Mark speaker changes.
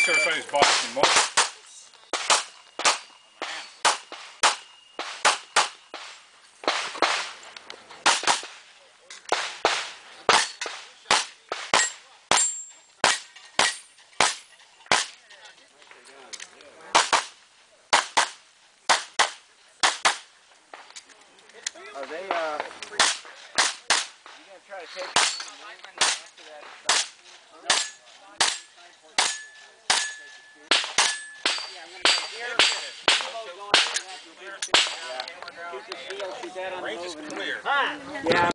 Speaker 1: not going to say it's boxing much.
Speaker 2: Are they, you gonna try to take after that stuff? Yeah, I'm gonna go here. Keep the field, keep that on the move. Yeah.